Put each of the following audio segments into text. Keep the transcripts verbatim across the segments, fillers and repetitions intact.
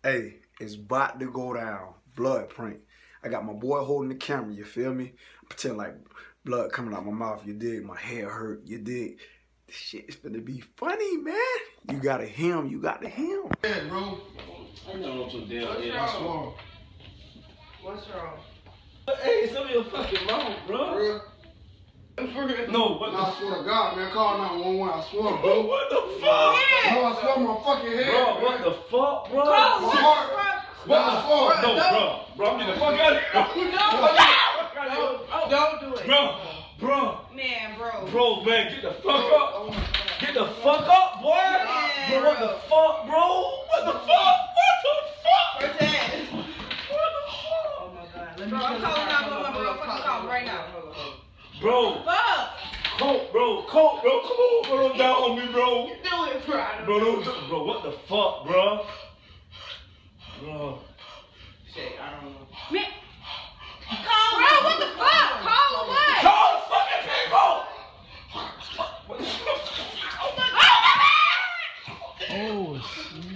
Hey, it's about to go down. Blood prank. I got my boy holding the camera, you feel me? Pretend like blood coming out my mouth, you dig? My hair hurt, you dig? This shit is gonna be funny, man. You gotta him, you gotta him. Yeah, bro. I know what you're doing. What's yeah. wrong? What's wrong? Hey, some of your fucking mouth, bro. Real? No, what Nah, the I swear to God, man. Call nine one one. I swear, bro. What the fuck? Yeah. Bro, I swear my fucking head. Bro, man. what the fuck, bro? Bro, My what heart. the fuck? What Nah, the I swear. fuck? No, Bro, bro. Bro, I'm getting the fuck out of here. No, Fuck don't, don't do it. Bro, bro, Man, bro. bro, man, get the fuck up. Get the fuck up, boy. Man, Bro, what bro. the fuck, bro? What the fuck? What the fuck? Pretend. What the fuck? Oh my God. Let me bro, I'm calling nine one one, bro. I'm fucking calling right now. Bro, Fuck. coke, bro, coke, bro. Come on, bro, don't down on me, bro. Do it, bro. Bro, don't do, bro, what the fuck, bro? Bro. Shit, I don't know. Man. Call bro, what the fuck? Call what? Call the fucking people! What the fuck? Oh my God. Oh, shit.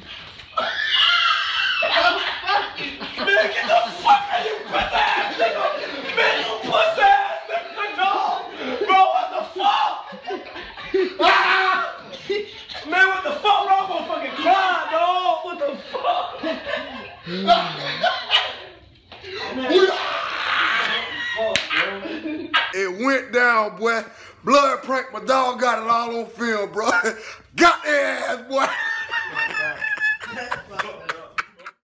Man, get the fuck out of you, pussy ass nigga! Man, you pussy ass nigga, dog! Bro, what the fuck? Ah! Man, what the fuck, bro? I'm gonna fucking cry, dog! What the fuck? Man, fuck, bro. It went down, boy. Blood prank, my dog got it all on film, bro. Got their ass, boy.